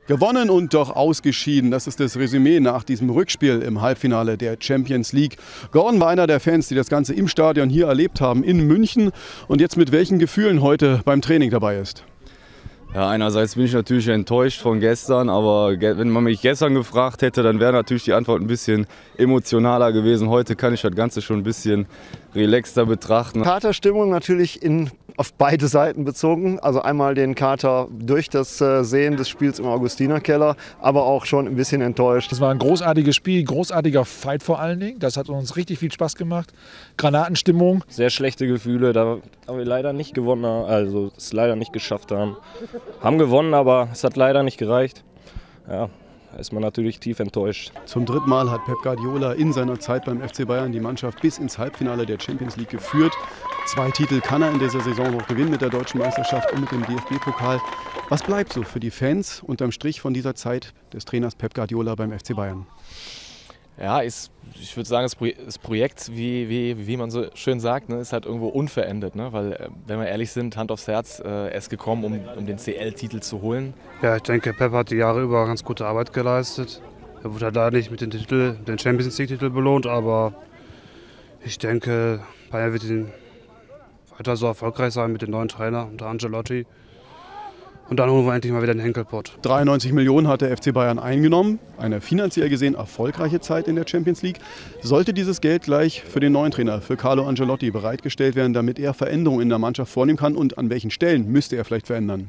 Gewonnen und doch ausgeschieden. Das ist das Resümee nach diesem Rückspiel im Halbfinale der Champions League. Gordon war einer der Fans, die das Ganze im Stadion hier erlebt haben, in München. Und jetzt mit welchen Gefühlen heute beim Training dabei ist? Ja, einerseits bin ich natürlich enttäuscht von gestern, aber wenn man mich gestern gefragt hätte, dann wäre natürlich die Antwort ein bisschen emotionaler gewesen. Heute kann ich das Ganze schon ein bisschen relaxter betrachten. Katerstimmung natürlich auf beide Seiten bezogen. Also einmal den Kater durch das Sehen des Spiels im Augustinerkeller, aber auch schon ein bisschen enttäuscht. Das war ein großartiges Spiel, großartiger Fight vor allen Dingen. Das hat uns richtig viel Spaß gemacht. Granatenstimmung. Sehr schlechte Gefühle, da wir leider nicht gewonnen haben, also es leider nicht geschafft haben. Haben gewonnen, aber es hat leider nicht gereicht. Ja, da ist man natürlich tief enttäuscht. Zum dritten Mal hat Pep Guardiola in seiner Zeit beim FC Bayern die Mannschaft bis ins Halbfinale der Champions League geführt. 2 Titel kann er in dieser Saison noch gewinnen mit der Deutschen Meisterschaft und mit dem DFB-Pokal. Was bleibt so für die Fans unterm Strich von dieser Zeit des Trainers Pep Guardiola beim FC Bayern? Ja, ich würde sagen, das Projekt, wie man so schön sagt, ne, ist halt irgendwo unverändert. Ne? Weil, wenn wir ehrlich sind, Hand aufs Herz, er ist gekommen, um den CL-Titel zu holen. Ja, ich denke, Pep hat die Jahre über ganz gute Arbeit geleistet. Er wurde da nicht mit dem Champions League-Titel belohnt, aber ich denke, Bayern wird weiter so erfolgreich sein mit dem neuen Trainer unter Ancelotti. Und dann holen wir endlich mal wieder den Henkelpott. 93 Millionen hat der FC Bayern eingenommen. Eine finanziell gesehen erfolgreiche Zeit in der Champions League. Sollte dieses Geld gleich für den neuen Trainer, für Carlo Ancelotti, bereitgestellt werden, damit er Veränderungen in der Mannschaft vornehmen kann? Und an welchen Stellen müsste er vielleicht verändern?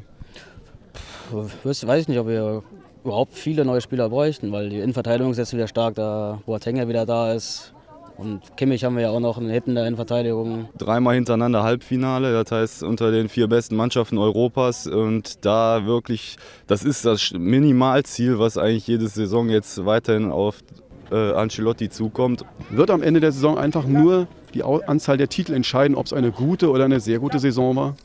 Weiß ich nicht, ob wir überhaupt viele neue Spieler bräuchten, weil die Innenverteidigung ist jetzt wieder stark, da Boateng ja wieder da ist. Und Kimmich haben wir ja auch noch hinten der Innenverteidigung. 3-mal hintereinander Halbfinale, das heißt unter den 4 besten Mannschaften Europas. Und da wirklich, das ist das Minimalziel, was eigentlich jede Saison jetzt weiterhin auf Ancelotti zukommt. Wird am Ende der Saison einfach nur die Anzahl der Titel entscheiden, ob es eine gute oder eine sehr gute Saison war?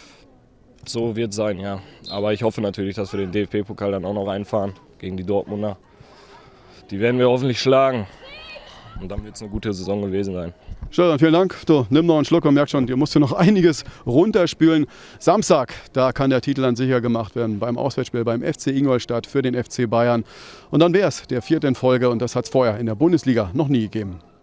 So wird es sein, ja. Aber ich hoffe natürlich, dass wir den DFB-Pokal dann auch noch einfahren gegen die Dortmunder. Die werden wir hoffentlich schlagen. Und dann wird es eine gute Saison gewesen sein. Stefan, vielen Dank. Du, nimm noch einen Schluck und merk schon, dir musst du noch einiges runterspülen. Samstag, da kann der Titel dann sicher gemacht werden beim Auswärtsspiel beim FC Ingolstadt für den FC Bayern. Und dann wäre es der 4. in Folge und das hat es vorher in der Bundesliga noch nie gegeben.